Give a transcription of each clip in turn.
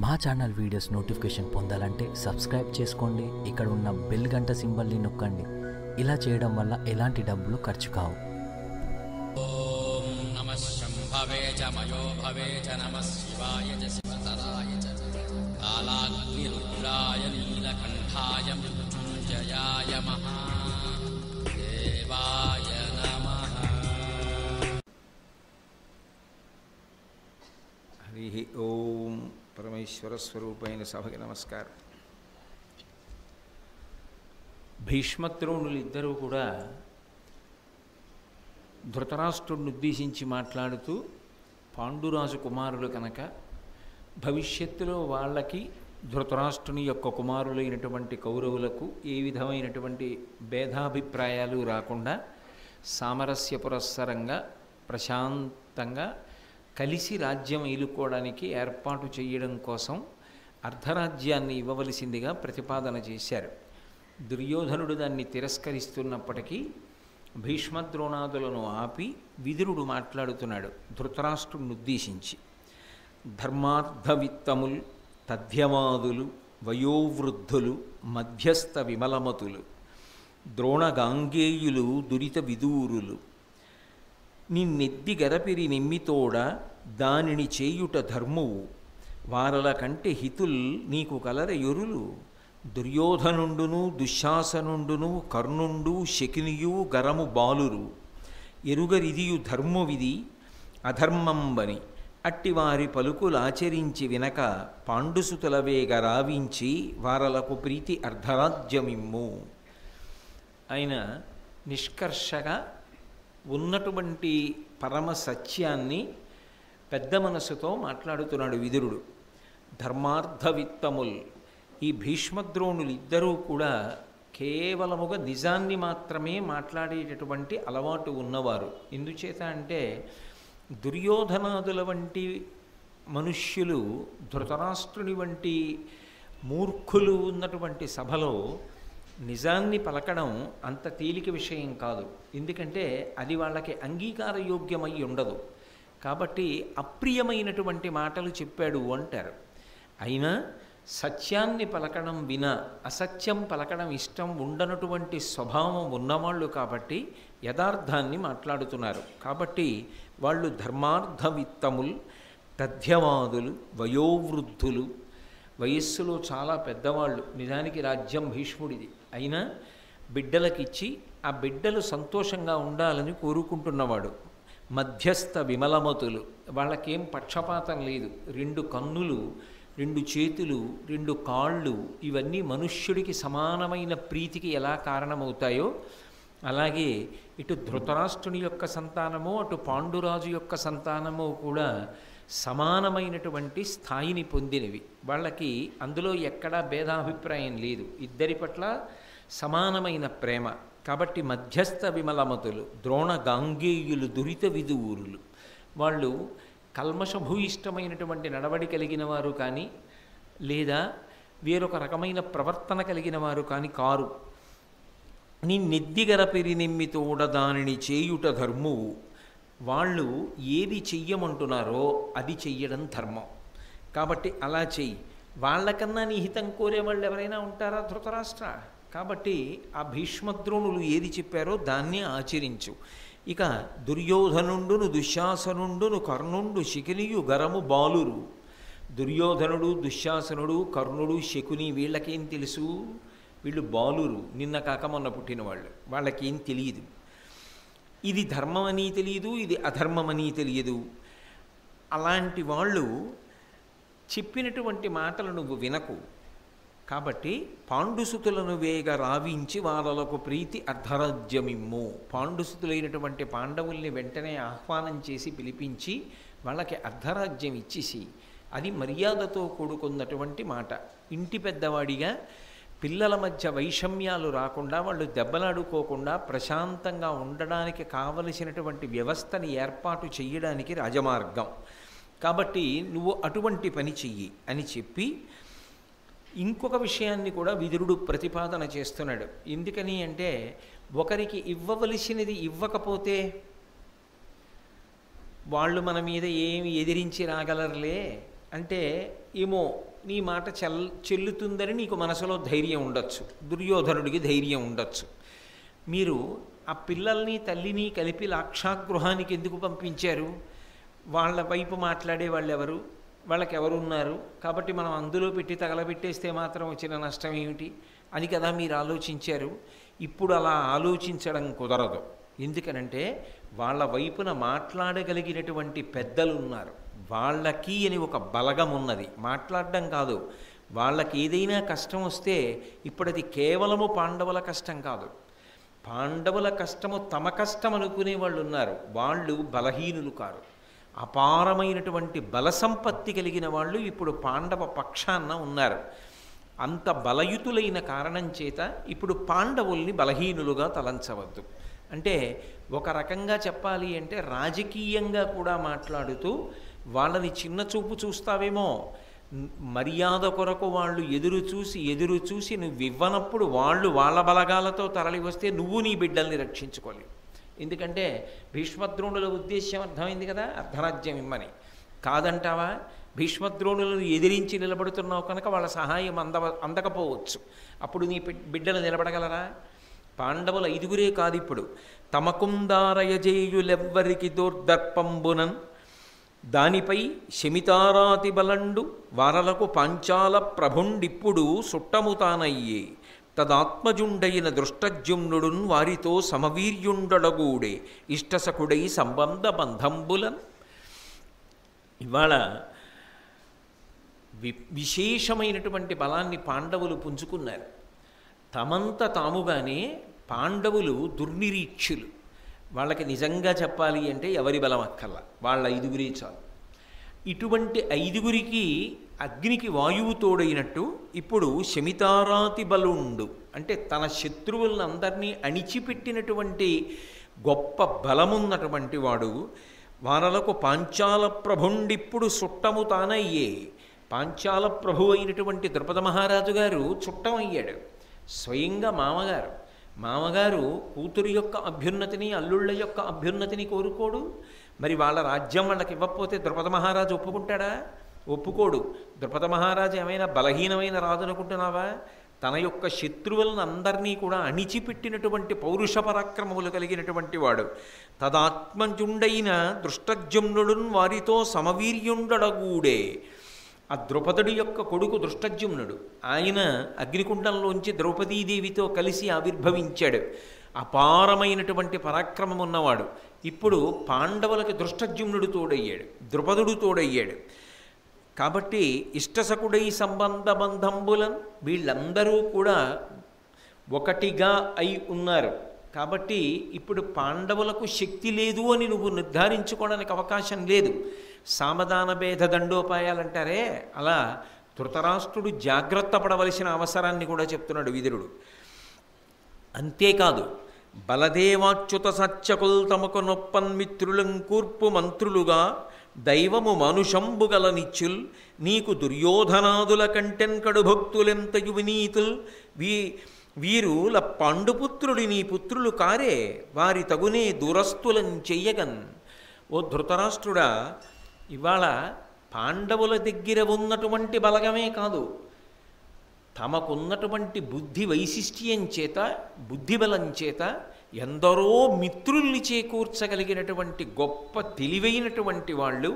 మా channel videos notification పొందాలంటే subscribe చేసుకోండి. ఇక్కడ ఉన్న బెల్ గంట సింబల్ని నొక్కండి. ఇలా చేయడం వల్ల ఎలాంటి డబ్బులు ఖర్చు కావు. ఓం నమః శంభవే చ మయో భవే చ నమః శివాయ చ శివతరాయ చ కాలాగ్ని రుద్రాయ నీలకంఠాయ మృత్యుంజయాయ మహాదేవాయ నమః. హరి ఓం. పరమేశ్వర స్వరూపైన సభకి నమస్కారం. భీష్మద్రోణులు ఇద్దరూ కూడా ధృతరాష్ట్రుడిని ఉద్దేశించి మాట్లాడుతూ, పాండురాజు కుమారులు కనుక భవిష్యత్తులో వాళ్ళకి ధృతరాష్ట్రుని యొక్క కుమారులైనటువంటి కౌరవులకు ఏ విధమైనటువంటి భేదాభిప్రాయాలు రాకుండా సామరస్య పురస్సరంగా ప్రశాంతంగా కలిసి రాజ్యం ఏలుకోవడానికి ఏర్పాటు చేయడం కోసం అర్ధరాజ్యాన్ని ఇవ్వవలసిందిగా ప్రతిపాదన చేశారు. దుర్యోధనుడు దాన్ని తిరస్కరిస్తున్నప్పటికీ భీష్మద్రోణాదులను ఆపి విదురుడు మాట్లాడుతున్నాడు ధృతరాష్ట్రుడిని ఉద్దేశించి. ధర్మార్థవిత్తముల్ తథ్యవాదులు వయోవృద్ధులు మధ్యస్థ విమలమతులు ద్రోణగాంగేయులు దురిత విదూరులు నిన్నెద్ది గరపిరి నిమ్మితోడ దానిని చేయుట ధర్మువు వారల కంటే హితుల్ నీకు కలర యొరులు దుర్యోధనుండును దుశ్శాసనుండును కర్ణుండు శకినియు గరము బాలురు ఎరుగరిదియు ధర్మవిధి అధర్మంబని అట్టివారి పలుకులాచరించి వినక పాండుసుతులవేగ రావించి వారలకు ప్రీతి అర్ధరాజ్యమిమ్ము. ఆయన నిష్కర్షగా ఉన్నటువంటి పరమ సత్యాన్ని పెద్ద మనసుతో మాట్లాడుతున్నాడు విదురుడు. ధర్మార్థవిత్తముల్, ఈ భీష్మద్రోణులు ఇద్దరూ కూడా కేవలముగా నిజాన్ని మాత్రమే మాట్లాడేటటువంటి అలవాటు ఉన్నవారు. ఎందుచేత అంటే దుర్యోధనాదుల వంటి మనుష్యులు ధృతరాష్ట్రుని వంటి మూర్ఖులు ఉన్నటువంటి సభలో నిజాన్ని పలకడం అంత తేలిక విషయం కాదు. ఎందుకంటే అది వాళ్ళకి అంగీకారయోగ్యమై ఉండదు. కాబట్టి అప్రియమైనటువంటి మాటలు చెప్పాడు అంటారు. అయినా సత్యాన్ని పలకడం వినా అసత్యం పలకడం ఇష్టం ఉండనటువంటి స్వభావం ఉన్నవాళ్ళు కాబట్టి యథార్థాన్ని మాట్లాడుతున్నారు. కాబట్టి వాళ్ళు ధర్మార్థవిత్తములు తథ్యవాదులు వయోవృద్ధులు, వయస్సులో చాలా పెద్దవాళ్ళు. నిజానికి రాజ్యం భీష్ముడిది అయినా బిడ్డలకిచ్చి ఆ బిడ్డలు సంతోషంగా ఉండాలని కోరుకుంటున్నవాడు. మధ్యస్థ విమలమతులు, వాళ్ళకేం పక్షపాతం లేదు. 2 కన్నులు, 2 చేతులు, 2 కాళ్ళు, ఇవన్నీ మనుష్యుడికి సమానమైన ప్రీతికి ఎలా కారణమవుతాయో అలాగే ఇటు ధృతరాష్ట్రుని యొక్క సంతానము అటు పాండురాజు యొక్క సంతానము కూడా సమానమైనటువంటి స్థాయిని పొందినవి. వాళ్ళకి అందులో ఎక్కడా భేదాభిప్రాయం లేదు. ఇద్దరి పట్ల సమానమైన ప్రేమ. కాబట్టి మధ్యస్థ విమలమతులు ద్రోణ గాంగేయులు దురిత విదూరులు, వాళ్ళు కల్మషభూయిష్టమైనటువంటి నడవడి కలిగిన వారు కానీ లేదా వేరొక రకమైన ప్రవర్తన కలిగిన వారు కానీ కారు. నిన్నెద్దిగర పెరినెమ్మితోడ దానిని చేయుట ధర్మువు, వాళ్ళు ఏది చెయ్యమంటున్నారో అది చెయ్యడం ధర్మం. కాబట్టి అలా చెయ్యి. వాళ్ళకన్నా నీ హితం కోరేవాళ్ళు ఎవరైనా ఉంటారా ధృతరాష్ట్ర? కాబట్టి ఆ భీష్మద్రోణులు ఏది చెప్పారో దాన్ని ఆచరించు. ఇక దుర్యోధనుండును దుశ్శాసనుండును కర్ణుండు శకునియు గరము బాలురు. దుర్యోధనుడు దుశ్శాసనుడు కర్ణుడు శకుని వీళ్ళకేం తెలుసు? వీళ్ళు బాలురు, నిన్న కాక మొన్న పుట్టినవాళ్ళు. వాళ్ళకేం తెలియదు. ఇది ధర్మమని తెలియదు, ఇది అధర్మమని తెలియదు. అలాంటి వాళ్ళు చెప్పినటువంటి మాటలు నువ్వు వినకు. కాబట్టి పాండుసుతులను వేగ రావించి వారలకు ప్రీతి అర్ధరాజ్యమిమ్ము. పాండుసుతులైనటువంటి పాండవుల్ని వెంటనే ఆహ్వానం చేసి పిలిపించి వాళ్ళకి అర్ధరాజ్యం ఇచ్చేసి, అది మర్యాదతో కూడుకున్నటువంటి మాట. ఇంటి పెద్దవాడిగా పిల్లల మధ్య వైషమ్యాలు రాకుండా వాళ్ళు దెబ్బలాడుకోకుండా ప్రశాంతంగా ఉండడానికి కావలసినటువంటి వ్యవస్థని ఏర్పాటు చేయడానికి రాజమార్గం. కాబట్టి నువ్వు అటువంటి పని చెయ్యి అని చెప్పి ఇంకొక విషయాన్ని కూడా విదురుడు ప్రతిపాదన చేస్తున్నాడు. ఎందుకని అంటే ఒకరికి ఇవ్వవలసినది ఇవ్వకపోతే వాళ్ళు మన మీద ఏమి ఎదిరించి రాగలరులే అంటే ఏమో నీ మాట చెల్లుతుందని నీకు మనసులో ధైర్యం ఉండొచ్చు, దుర్యోధనుడికి ధైర్యం ఉండొచ్చు. మీరు ఆ పిల్లల్ని తల్లిని కలిపి లాక్షాగృహానికి ఎందుకు పంపించారు? వాళ్ళ వైపు మాట్లాడే వాళ్ళు ఎవరు, వాళ్ళకి ఎవరున్నారు, కాబట్టి మనం అందులో పెట్టి తగలబెట్టేస్తే మాత్రం వచ్చిన నష్టం ఏమిటి అని కదా మీరు ఆలోచించారు. ఇప్పుడు అలా ఆలోచించడం కుదరదు. ఎందుకనంటే వాళ్ళ వైపున మాట్లాడగలిగినటువంటి పెద్దలు ఉన్నారు, వాళ్ళకి అని ఒక బలగం ఉన్నది. మాట్లాడడం కాదు, వాళ్ళకి ఏదైనా కష్టం వస్తే ఇప్పుడు అది కేవలము పాండవుల కష్టం కాదు, పాండవుల కష్టము తమ కష్టం అనుకునే వాళ్ళు ఉన్నారు. వాళ్ళు బలహీనులు కారు, అపారమైనటువంటి బలసంపత్తి కలిగిన వాళ్ళు ఇప్పుడు పాండవ పక్షాన ఉన్నారు. అంత బలయుతులైన కారణం చేత ఇప్పుడు పాండవుల్ని బలహీనులుగా తలంచవద్దు. అంటే ఒక రకంగా చెప్పాలి అంటే రాజకీయంగా కూడా మాట్లాడుతూ వాళ్ళని చిన్న చూపు చూస్తావేమో, మర్యాద కొరకు వాళ్ళు ఎదురు చూసి నువ్వు ఇవ్వనప్పుడు వాళ్ళు వాళ్ళ బలగాలతో తరలి వస్తే నువ్వు నీ బిడ్డల్ని రక్షించుకోలేవు. ఎందుకంటే భీష్మద్రోణుల ఉద్దేశ్యం అర్థమైంది కదా, అర్ధరాజ్యం ఇమ్మని. కాదంటావా? భీష్మద్రోణులను ఎదిరించి నిలబడుతున్నావు కనుక వాళ్ళ సహాయం అందకపోవచ్చు. అప్పుడు నీ బిడ్డలు నిలబడగలరా? పాండవుల 5గురే కాదు, ఇప్పుడు తమకుందారయజేయులెవ్వరికి దోర్దర్పంబునన్ దానిపై శమితారాతి బలండు వారలకు పాంచాల ప్రభుండిప్పుడు సుట్టముతానయ్యే తదాత్మజుండైన దృష్టజుమ్నుడున్ వారితో సమవీర్యుండడగూడే ఇష్టసకుడై సంబంధ బంధంబులన్. ఇవాళ విశేషమైనటువంటి బలాన్ని పాండవులు పుంజుకున్నారు. తమంత తాముగానే పాండవులు దుర్నిరీక్షులు. వాళ్ళకి నిజంగా చెప్పాలి అంటే ఎవరి బలం అక్కర్లా, వాళ్ళ 5గురే చాలు. ఇటువంటి 5గురికి అగ్నికి వాయువు తోడైనట్టు ఇప్పుడు శమితారాతి బలుండు అంటే తన శత్రువులందరినీ అణిచిపెట్టినటువంటి గొప్ప బలమున్నటువంటి వాడు వారలకు పాంచాల ప్రభుండిప్పుడు చుట్టము తానయ్యే. పాంచాల ప్రభు అయినటువంటి ద్రుపద మహారాజు గారు చుట్టమయ్యాడు. స్వయంగా మామగారు కూతురు యొక్క అభ్యున్నతిని, అల్లుళ్ళ యొక్క అభ్యున్నతిని కోరుకోడు. మరి వాళ్ళ రాజ్యం వాళ్ళకి ఇవ్వకపోతే ద్రుపద మహారాజు ఒప్పుకుంటాడా? ఒప్పుకోడు. ద్రుపద మహారాజు ఏమైనా బలహీనమైన రాజు అనుకుంటున్నావా? తన యొక్క శత్రువులను అందరినీ కూడా అణిచిపెట్టినటువంటి పౌరుష పరాక్రమములు కలిగినటువంటి వాడు. తదాత్మజుండైన దృష్టజుమ్నుడున్ వారితో సమవీర్యుండడగూడే. ఆ ద్రౌపదుడి యొక్క కొడుకు దృష్టజుమ్నుడు, ఆయన అగ్నికుండంలోంచి ద్రౌపదీదేవితో కలిసి ఆవిర్భవించాడు. అపారమైనటువంటి పరాక్రమం ఉన్నవాడు. ఇప్పుడు పాండవులకి దృష్టజుమ్నుడు తోడయ్యాడు, ద్రుపదుడు తోడయ్యాడు. కాబట్టి ఇష్టసకుడై సంబంధ బంధంబులన్ వీళ్ళందరూ కూడా ఒకటిగా అయి ఉన్నారు. కాబట్టి ఇప్పుడు పాండవులకు శక్తి లేదు అని నువ్వు నిర్ధారించుకోవడానికి అవకాశం లేదు. సామధాన భేద దండోపాయాలంటారే, అలా ధృతరాష్ట్రుడు జాగ్రత్త పడవలసిన అవసరాన్ని కూడా చెప్తున్నాడు విదురుడు. అంతేకాదు, బలదేవాచ్యుత సత్యకుల్ తమకు నొప్పన్మిత్రులం కూర్పు మంత్రులుగా దైవము మనుషంబుగల నిత్యుల్ నీకు దుర్యోధనాదుల కంటెన్ కడు భక్తులెంతయు వినీతుల్ వీరుల పాండుపుత్రుడి నీ పుత్రులు కారే వారి తగునే దురస్తులం చెయ్యగన్. ఓ ధృతరాష్ట్రుడా, ఇవాళ పాండవుల దగ్గర ఉన్నటువంటి బలగమే కాదు, తమకున్నటువంటి బుద్ధి వైశిష్ట్యం చేత, బుద్ధిబలం చేత ఎందరో మిత్రుల్ని చేకూర్చగలిగినటువంటి గొప్ప తెలివైనటువంటి వాళ్ళు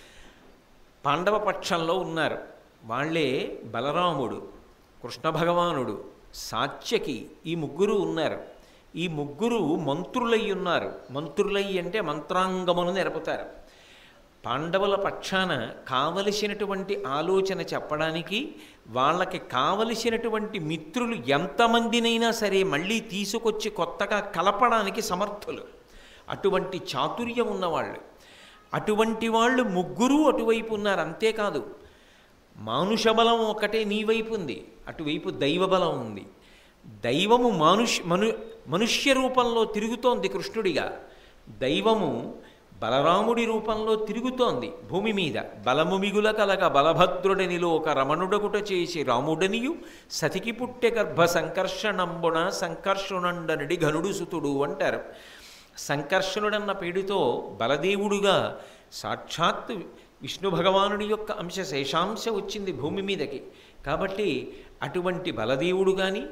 పాండవ పక్షంలో ఉన్నారు. వాళ్ళే బలరాముడు, కృష్ణ భగవానుడు, సాత్యకి, ఈ ముగ్గురు ఉన్నారు. ఈ ముగ్గురు మంత్రులై ఉన్నారు. మంత్రులై అంటే మంత్రాంగమును నెరపుతారు. పాండవుల పక్షాన కావలసినటువంటి ఆలోచన చెప్పడానికి, వాళ్ళకి కావలసినటువంటి మిత్రులు ఎంతమందినైనా సరే మళ్ళీ తీసుకొచ్చి కొత్తగా కలపడానికి సమర్థులు. అటువంటి చాతుర్యం ఉన్నవాళ్ళు. అటువంటి వాళ్ళు ముగ్గురు అటువైపు ఉన్నారు. అంతేకాదు, మానుష బలం ఒకటే నీ వైపు ఉంది, అటువైపు దైవబలం ఉంది. దైవము మనుష్య రూపంలో తిరుగుతోంది కృష్ణుడిగా. దైవము బలరాముడి రూపంలో తిరుగుతోంది భూమి మీద. బలము మిగుల కలగ బలభద్రుడనిలో ఒక రమణుడగుట చేసి రాముడనియు సతికి పుట్టె గర్భ సంకర్షణంబున సంకర్షణుండనడి ఘనుడు సుతుడు అంటారు. సంకర్షణుడన్న పేరుతో బలదేవుడుగా సాక్షాత్ విష్ణు భగవానుడి యొక్క అంశ శేషాంశ వచ్చింది భూమి మీదకి. కాబట్టి అటువంటి బలదేవుడు కానీ,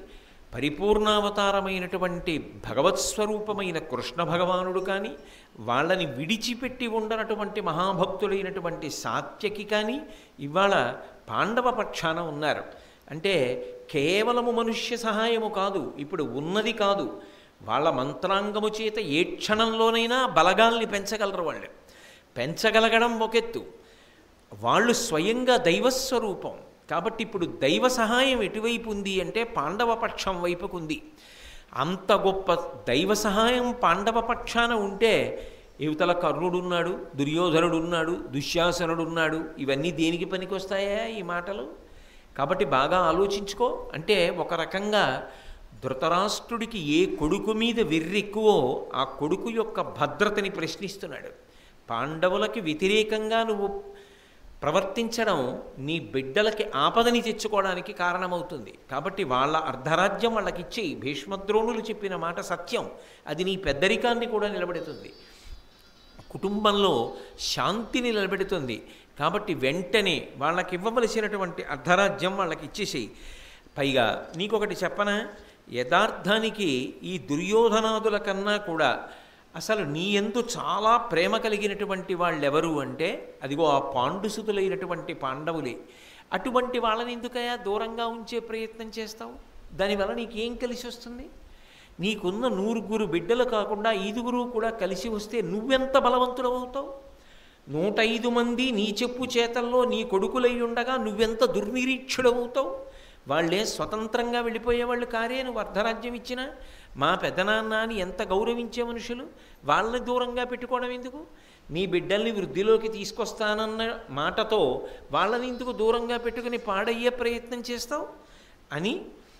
పరిపూర్ణావతారమైనటువంటి భగవత్స్వరూపమైన కృష్ణ భగవానుడు కానీ, వాళ్ళని విడిచిపెట్టి ఉండనటువంటి మహాభక్తులైనటువంటి సాత్యకి కానీ ఇవాళ పాండవ పక్షాన ఉన్నారు. అంటే కేవలము మనుష్య సహాయము కాదు, ఇప్పుడు ఉన్నది కాదు, వాళ్ళ మంత్రాంగము చేత ఏ క్షణంలోనైనా బలగాల్ని పెంచగలరు. వాళ్ళు పెంచగలగడం ఒకెత్తు, వాళ్ళు స్వయంగా దైవస్వరూపం. కాబట్టి ఇప్పుడు దైవ సహాయం ఎటువైపు ఉంది అంటే పాండవ పక్షం వైపుకుంది. అంత గొప్ప దైవ సహాయం పాండవ పక్షాన ఉంటే యువతల కర్ణుడున్నాడు, దుర్యోధనుడున్నాడు, దుశ్శాసనుడున్నాడు, ఇవన్నీ దేనికి పనికొస్తాయా ఈ మాటలు? కాబట్టి బాగా ఆలోచించుకో. అంటే ఒక రకంగా ధృతరాష్ట్రుడికి ఏ కొడుకు మీద వెర్రెక్కువో ఆ కొడుకు యొక్క భద్రతని ప్రశ్నిస్తున్నాడు. పాండవులకి వ్యతిరేకంగా నువ్వు ప్రవర్తించడం నీ బిడ్డలకి ఆపదని తెచ్చుకోవడానికి కారణమవుతుంది. కాబట్టి వాళ్ళ అర్ధరాజ్యం వాళ్ళకి ఇచ్చి, భీష్మద్రోణులు చెప్పిన మాట సత్యం, అది నీ పెద్దరికాన్ని కూడా నిలబెడుతుంది, కుటుంబంలో శాంతిని నిలబెడుతుంది. కాబట్టి వెంటనే వాళ్ళకి ఇవ్వవలసినటువంటి అర్ధరాజ్యం వాళ్ళకి ఇచ్చేసేయి. పైగా నీకొకటి చెప్పనా, యథార్థానికి ఈ దుర్యోధనాదుల కన్నా కూడా అసలు నీ యందు చాలా ప్రేమ కలిగినటువంటి వాళ్ళెవరు అంటే అదిగో ఆ పాండుసుతులైనటువంటి పాండవులే. అటువంటి వాళ్ళని ఎందుకయ్యా దూరంగా ఉంచే ప్రయత్నం చేస్తావు? దానివల్ల నీకేం కలిసి వస్తుంది? నీకున్న 100 బిడ్డలు కాకుండా 5 కూడా కలిసి వస్తే నువ్వెంత బలవంతుడవుతావు? 105 మంది నీ చెప్పు చేతల్లో నీ కొడుకులై ఉండగా నువ్వెంత దుర్నిరీక్షుడవుతావు? వాళ్ళే స్వతంత్రంగా వెళ్ళిపోయేవాళ్ళు కారే నువ్వు అర్ధరాజ్యం ఇచ్చినా. మా పెద్దనాన్న అని ఎంత గౌరవించే మనుషులు, వాళ్ళని దూరంగా పెట్టుకోవడం ఎందుకు? నీ బిడ్డల్ని వృద్ధిలోకి తీసుకొస్తానన్న మాటతో వాళ్ళని ఎందుకు దూరంగా పెట్టుకుని పాడయ్యే ప్రయత్నం చేస్తావు అని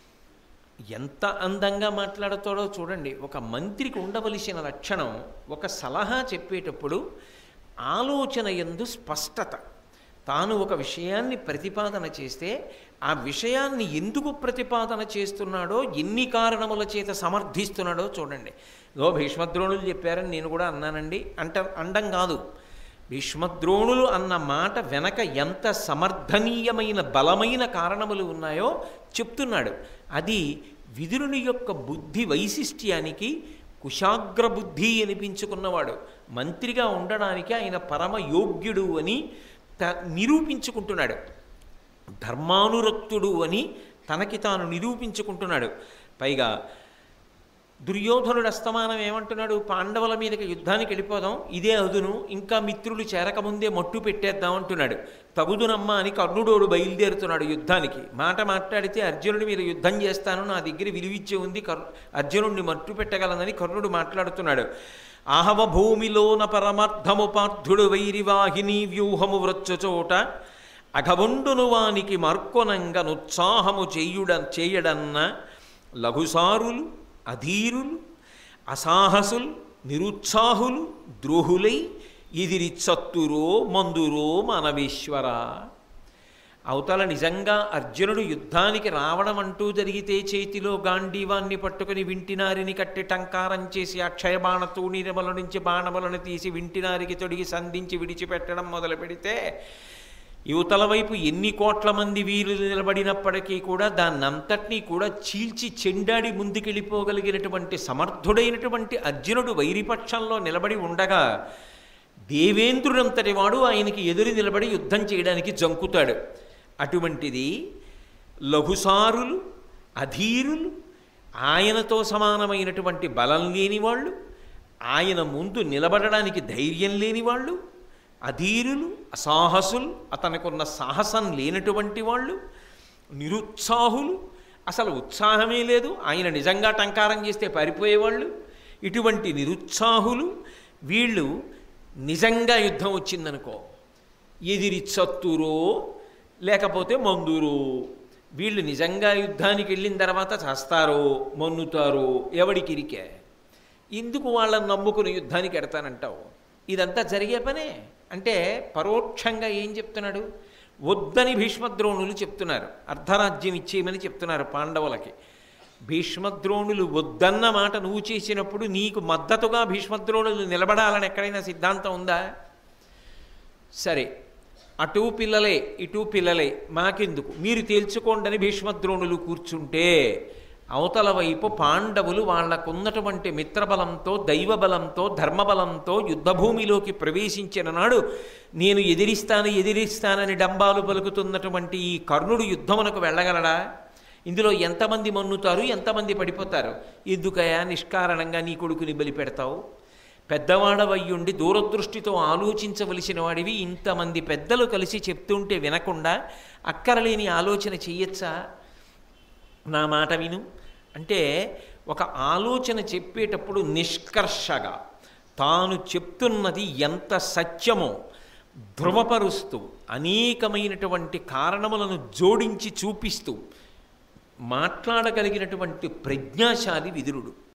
ఎంత అందంగా మాట్లాడుతాడో చూడండి. ఒక మంత్రికి ఉండవలసిన లక్షణం, ఒక సలహా చెప్పేటప్పుడు ఆలోచన యందు స్పష్టత. తాను ఒక విషయాన్ని ప్రతిపాదన చేస్తే ఆ విషయాన్ని ఎందుకు ప్రతిపాదన చేస్తున్నాడో, ఎన్ని కారణముల చేత సమర్థిస్తున్నాడో చూడండి. భీష్మద్రోణులు చెప్పారని నేను కూడా అన్నానండి అండం కాదు. భీష్మద్రోణులు అన్న మాట వెనక ఎంత సమర్థనీయమైన బలమైన కారణములు ఉన్నాయో చెప్తున్నాడు. అది విదురుని యొక్క బుద్ధి వైశిష్ట్యానికి కుశాగ్ర బుద్ధి అనిపించుకున్నవాడు. మంత్రిగా ఉండడానికి ఆయన పరమ యోగ్యుడు అని నిరూపించుకుంటున్నాడు, ధర్మానురక్తుడు అని తనకి తాను నిరూపించుకుంటున్నాడు. పైగా దుర్యోధనుడు అస్తమానం ఏమంటున్నాడు, పాండవుల మీదకి యుద్ధానికి వెళ్ళిపోదాం, ఇదే అదును, ఇంకా మిత్రులు చేరకముందే మట్టు పెట్టేద్దాం అంటున్నాడు. తగుదునమ్మ అని కర్ణుడోడు బయలుదేరుతున్నాడు యుద్ధానికి. మాట మాట్లాడితే అర్జునుడి మీద యుద్ధం చేస్తాను, నా దగ్గర విలువిచ్చే ఉంది, అర్జునుడిని మట్టు పెట్టగలనని కర్ణుడు మాట్లాడుతున్నాడు. ఆహవ భూమిలోన పరమార్థము పార్థుడు వైరివాహిని వ్యూహము వ్రచ్చుచోట అఘవుండును వానికి మార్కొనంగ నుత్సాహము చేయడన్న లఘుసారులు అధీరులు అసాహసులు నిరుత్సాహులు ద్రోహులై ఎదిరిచ్చత్తురో మందురో మనవేశ్వర. అవతల నిజంగా అర్జునుడు యుద్ధానికి రావడం అంటూ జరిగితే చేతిలో గాంధీవాన్ని పట్టుకుని వింటినారిని కట్టి టంకారం చేసి అక్షయబాణతో నీరమల నుంచి బాణములను తీసి వింటినారికి తొడిగి సంధించి విడిచిపెట్టడం మొదలు పెడితే యువతల వైపు ఎన్ని కోట్ల మంది వీరులు నిలబడినప్పటికీ కూడా దాన్నంతటినీ కూడా చీల్చి చెండాడి ముందుకెళ్ళిపోగలిగినటువంటి సమర్థుడైనటువంటి అర్జునుడు వైరిపక్షంలో నిలబడి ఉండగా దేవేంద్రుడంతటి వాడు ఆయనకి ఎదురు నిలబడి యుద్ధం చేయడానికి జంకుతాడు. అటువంటిది లఘుసారులు అధీరులు, ఆయనతో సమానమైనటువంటి బలం లేని వాళ్ళు, ఆయన ముందు నిలబడడానికి ధైర్యం లేని వాళ్ళు, అధీరులు అసాహసులు, అతనికున్న సాహసం లేనటువంటి వాళ్ళు, నిరుత్సాహులు, అసలు ఉత్సాహమే లేదు, ఆయన నిజంగా టంకారం చేస్తే పారిపోయేవాళ్ళు, ఇటువంటి నిరుత్సాహులు వీళ్ళు నిజంగా యుద్ధం వచ్చిందనుకో ఎదిరిచ్చత్తురో లేకపోతే మందురో, వీళ్ళు నిజంగా యుద్ధానికి వెళ్ళిన తర్వాత చేస్తారో మన్నుతారో ఎవడికి ఇరికే. ఎందుకు వాళ్ళని నమ్ముకుని యుద్ధానికి ఎడతానంటావు? ఇదంతా జరిగే పనే. అంటే పరోక్షంగా ఏం చెప్తున్నాడు? వద్దని భీష్మద్రోణులు చెప్తున్నారు, అర్ధరాజ్యం ఇచ్చేయమని చెప్తున్నారు పాండవులకి. భీష్మద్రోణులు వద్దన్న మాట నువ్వు చేసినప్పుడు నీకు మద్దతుగా భీష్మద్రోణులు నిలబడాలని ఎక్కడైనా సిద్ధాంతం ఉందా? సరే, అటూ పిల్లలే ఇటూ పిల్లలే మాకెందుకు, మీరు తేల్చుకోండని భీష్మద్రోణులు కూర్చుంటే అవతల వైపు పాండవులు వాళ్లకున్నటువంటి మిత్రబలంతో, దైవబలంతో, ధర్మబలంతో యుద్ధభూమిలోకి ప్రవేశించిన నాడు నేను ఎదిరిస్తానని డంబాలు పలుకుతున్నటువంటి ఈ కర్ణుడు యుద్ధమునకు వెళ్ళగలడా? ఇందులో ఎంతమంది మన్నుతారు, ఎంతమంది పడిపోతారు? ఎందుకయా నిష్కారణంగా నీ కొడుకుని బలి పెడతావు? పెద్దవాడవయ్యుండి దూరదృష్టితో ఆలోచించవలసిన వాడివి ఇంతమంది పెద్దలు కలిసి చెప్తుంటే వినకుండా అక్కరలేని ఆలోచన చెయ్యొచ్చా? నా మాట విను అంటే ఒక ఆలోచన చెప్పేటప్పుడు నిష్కర్షగా తాను చెప్తున్నది ఎంత సత్యమో ధృవపరుస్తూ అనేకమైనటువంటి కారణములను జోడించి చూపిస్తూ మాట్లాడగలిగినటువంటి ప్రజ్ఞాశాలి విదురుడు.